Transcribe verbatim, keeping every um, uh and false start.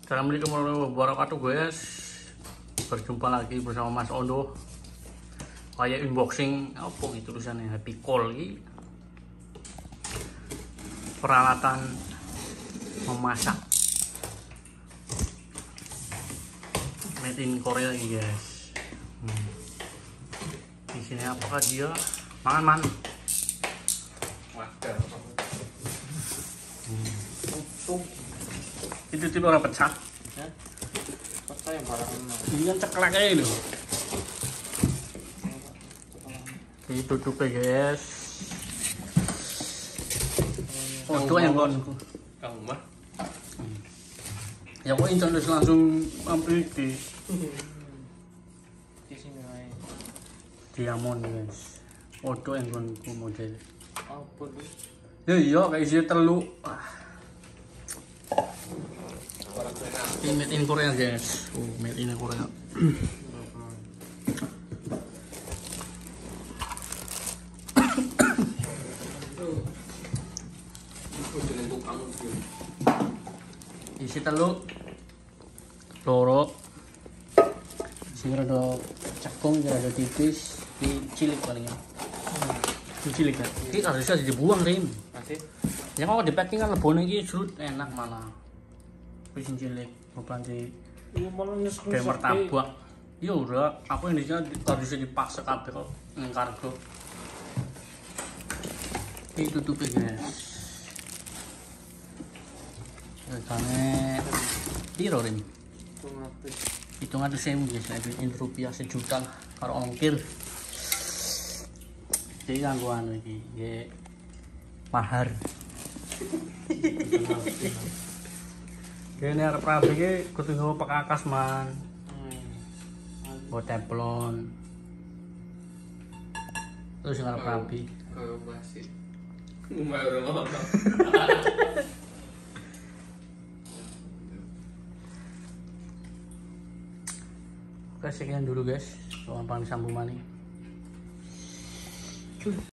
Assalamualaikum warahmatullahi wabarakatuh guys. Berjumpa lagi bersama Mas Ondo. Kayak unboxing apa gitu tulisannya, Happy Call ini. Peralatan memasak made in Korea ini guys. Hmm. Di sini apakah dia mangan man? Hmm. Itu tipe orang pecah. Ya? Pecah yang barang Ini kan ceklek aja loh. Ini tutupnya guys. Oh, itu yang kon. Kamu mah? Ya kok insya Allah langsung mampir di Di sini aja. Diamond guys. Oh, itu yang kon model. Apa tuh? Ya iya kayak isi teluk. Ah. Ini made in Korea guys. Oh, made in Korea. Isi teluk loro sing rada cekung rada tipis di cilik palingnya. Di cilik kan. Ini harusnya dibuang Rim. Masih? Ya kalau di packing kan lebone iki jrut enak mana. Wis cilik bukan di Iya malah nyesek kayak martabak. Ya udah, aku Indonesia harusnya dipaksa kabeh kok ning kargo. Ini tutupnya guys. Harganya piro Rim? Hitungan tuh sewu guys, in rupiah sejuta karo ongkir. Jadi kanggo anu iki, nggih mahar. Kene arep rabi iki kudu nggawa pekakas man. Bawa teflon. Terus ngarep rabi. Oh, masih. Umay orang apa? Oke, sekian dulu guys. Soal paling sambung mani.